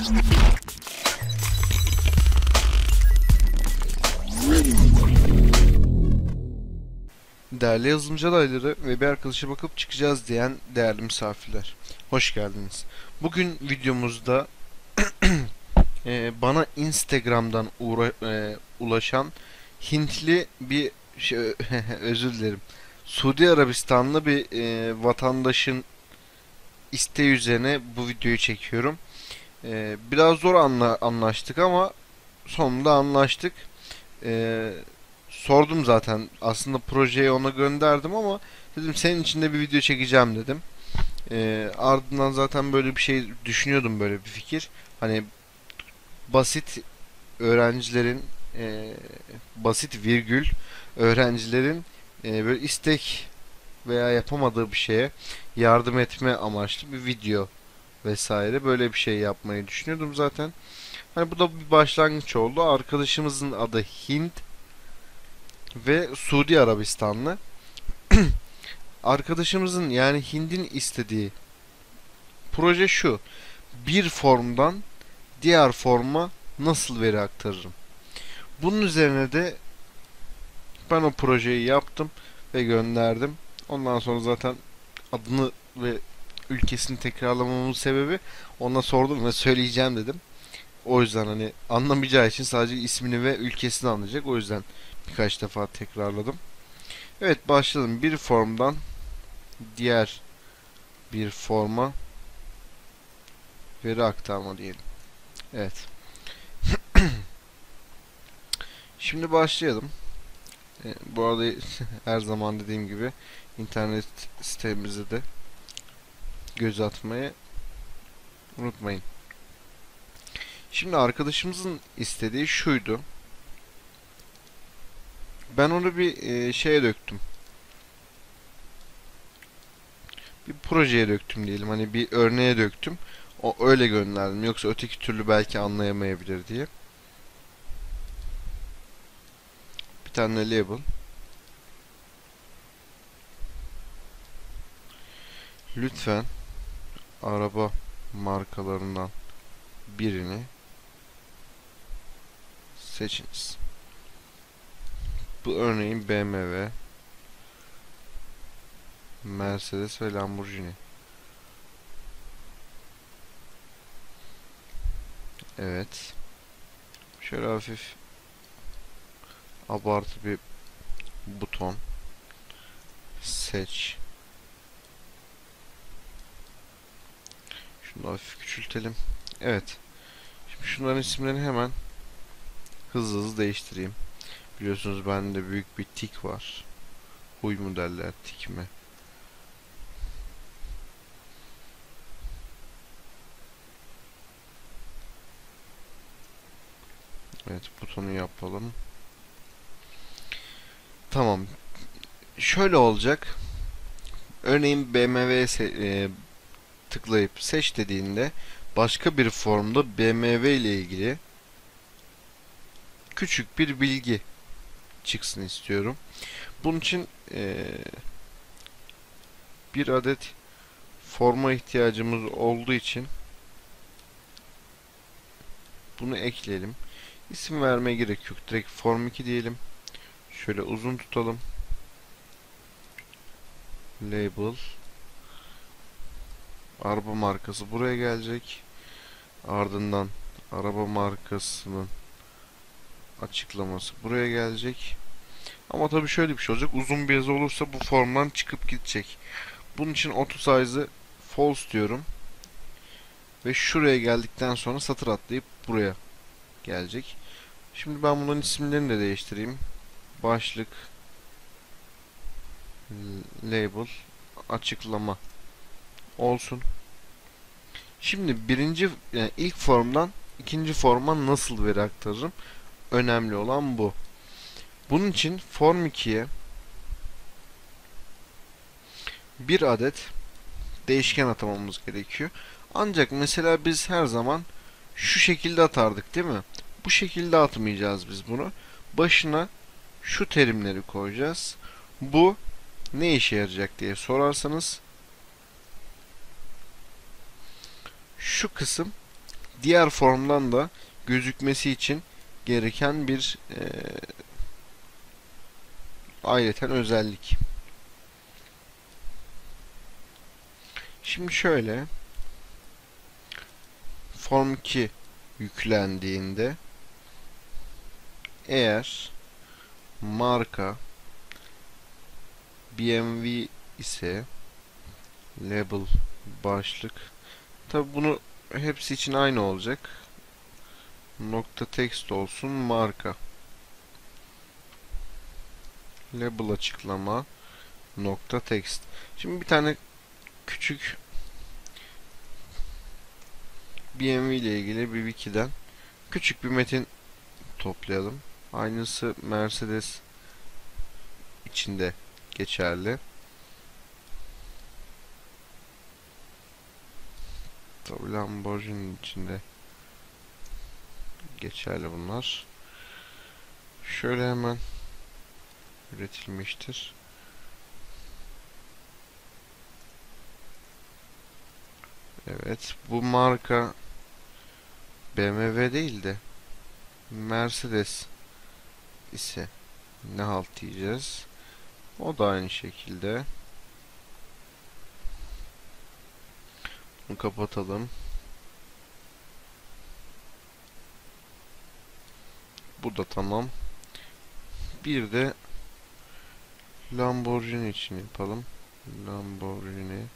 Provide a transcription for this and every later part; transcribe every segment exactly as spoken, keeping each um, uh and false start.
Değerli yazılımcı adayları ve bir arkadaşa bakıp çıkacağız diyen değerli misafirler, hoş geldiniz. Bugün videomuzda e, bana Instagram'dan uğra e, ulaşan Hintli bir şey, özür dilerim, Suudi Arabistanlı bir e, vatandaşın isteği üzerine bu videoyu çekiyorum. E, biraz zor anla anlaştık ama sonunda anlaştık. E, Sordum zaten. Aslında projeyi ona gönderdim ama dedim senin için de bir video çekeceğim dedim. Ee, ardından zaten böyle bir şey düşünüyordum, böyle bir fikir. Hani basit öğrencilerin e, basit virgül öğrencilerin e, böyle istek veya yapamadığı bir şeye yardım etme amaçlı bir video vesaire, böyle bir şey yapmayı düşünüyordum zaten. Hani bu da bir başlangıç oldu. Arkadaşımızın adı Hint ve Suudi Arabistanlı. Arkadaşımızın, yani Hind'in istediği proje şu: bir formdan diğer forma nasıl veri aktarırım? Bunun üzerine de ben o projeyi yaptım ve gönderdim. Ondan sonra zaten adını ve ülkesini tekrarlamamın sebebi, ona sordum ve söyleyeceğim dedim. O yüzden hani anlamayacağı için sadece ismini ve ülkesini anlayacak. O yüzden birkaç defa tekrarladım. Evet, başladım. Bir formdan diğer bir forma veri aktarma diyelim. Evet. Şimdi başlayalım. E, bu arada her zaman dediğim gibi internet sitemize de göz atmayı unutmayın. Şimdi arkadaşımızın istediği şuydu. Ben onu bir e, şeye döktüm. Bir projeye döktüm diyelim. Hani bir örneğe döktüm. O öyle gönderdim. Yoksa öteki türlü belki anlayamayabilir diye. Bir tane label. Lütfen araba markalarından birini seçiniz. Bu örneğin B M W, Mercedes ve Lamborghini. Evet. Şöyle hafif abartı bir buton. Seç. Şunu hafif küçültelim. Evet. Şimdi şunların isimlerini hemen hızlı hızlı değiştireyim. Biliyorsunuz bende büyük bir tik var. Huy mu derler, tik mi? Evet, butonu yapalım. Tamam. Şöyle olacak. Örneğin B M W'ye e, tıklayıp seç dediğinde başka bir formda B M W ile ilgili küçük bir bilgi çıksın istiyorum. Bunun için e, bir adet forma ihtiyacımız olduğu için bunu ekleyelim. İsim vermeye gerek yok. Direkt form iki diyelim. Şöyle uzun tutalım. Label. Araba markası buraya gelecek. Ardından araba markasının açıklaması buraya gelecek. Ama tabii şöyle bir şey olacak. Uzun bir yazı olursa bu formdan çıkıp gidecek. Bunun için auto size'ı false diyorum. Ve şuraya geldikten sonra satır atlayıp buraya gelecek. Şimdi ben bunların isimlerini de değiştireyim. Başlık, label, açıklama olsun. Şimdi birinci, yani ilk formdan ikinci forma nasıl veri aktarırım? Önemli olan bu. Bunun için form ikiye bir adet değişken atamamız gerekiyor. Ancak mesela biz her zaman şu şekilde atardık, değil mi? Bu şekilde atmayacağız biz bunu. Başına şu terimleri koyacağız. Bu ne işe yarayacak diye sorarsanız, şu kısım diğer formdan da gözükmesi için gereken bir e, ayrıten özellik. Şimdi şöyle, form iki yüklendiğinde eğer marka B M W ise label başlık, tabi bunu hepsi için aynı olacak, nokta text olsun, marka label açıklama nokta text. Şimdi bir tane küçük B M W ile ilgili bir wiki'den küçük bir metin toplayalım. Aynısı Mercedes içinde geçerli. Tabii Lamborghini içinde geçerli bunlar. Şöyle hemen üretilmiştir. Evet, bu marka B M W değil de Mercedes ise ne halt diyeceğiz. O da aynı şekilde. Bunu kapatalım. Bu da tamam. Bir de Lamborghini için yapalım. Lamborghini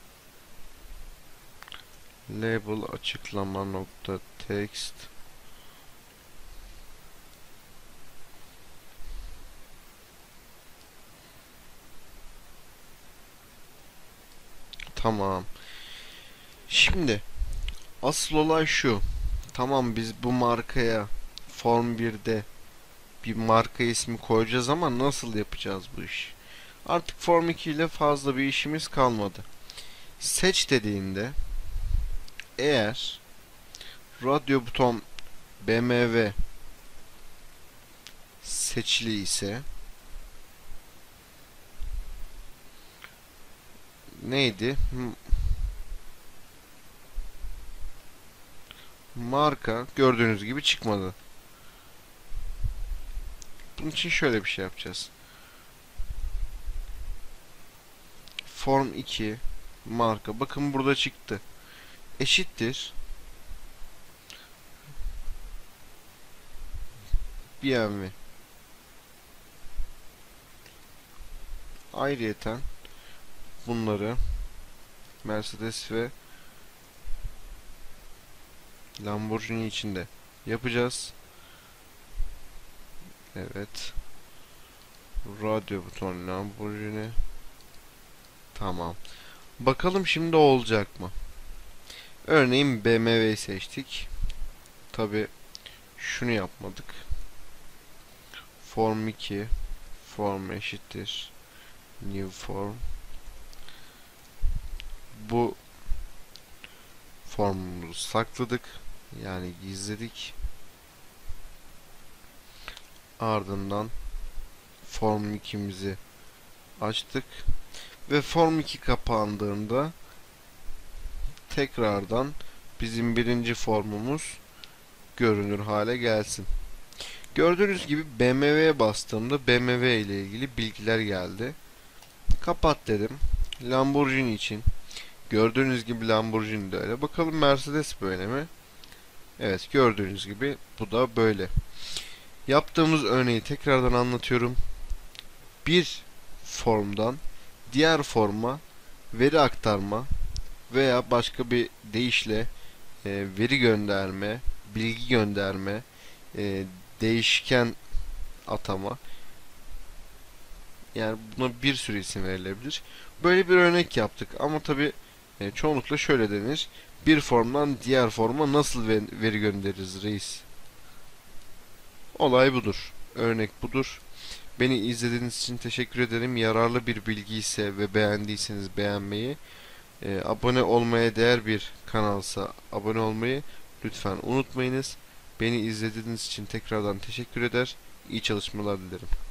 label açıklama nokta text. Tamam. Şimdi asıl olay şu. Tamam, biz bu markaya Form birde bir marka ismi koyacağız ama nasıl yapacağız bu işi? Artık Form iki ile fazla bir işimiz kalmadı. Seç dediğinde eğer radyo buton B M W seçili ise neydi? Marka gördüğünüz gibi çıkmadı. Bunun için şöyle bir şey yapacağız. Form iki marka, bakın burada çıktı. Eşittir B M W. Ayrıyeten bunları Mercedes ve Lamborghini içinde yapacağız. Evet. Radyo buton Lamborghini. Tamam. Bakalım şimdi olacak mı? Örneğin B M W'yi seçtik. Tabi şunu yapmadık. Form iki form eşittir new form. Bu formumuzu sakladık. Yani gizledik. Ardından form iki'mizi açtık. Ve form iki kapandığında tekrardan bizim birinci formumuz görünür hale gelsin. Gördüğünüz gibi B M W'ye bastığımda B M W ile ilgili bilgiler geldi. Kapat dedim. Lamborghini için. Gördüğünüz gibi Lamborghini de öyle. Bakalım Mercedes böyle mi? Evet, gördüğünüz gibi bu da böyle. Yaptığımız örneği tekrardan anlatıyorum. Bir formdan diğer forma veri aktarma veya başka bir deyişle e, veri gönderme, bilgi gönderme, e, değişken atama, yani buna bir sürü isim verilebilir. Böyle bir örnek yaptık ama tabi e, çoğunlukla şöyle denir: bir formdan diğer forma nasıl veri göndeririz reis? Olay budur. Örnek budur. Beni izlediğiniz için teşekkür ederim. Yararlı bir bilgi ise ve beğendiyseniz beğenmeyi, e, abone olmaya değer bir kanalsa abone olmayı lütfen unutmayınız. Beni izlediğiniz için tekrardan teşekkür eder. İyi çalışmalar dilerim.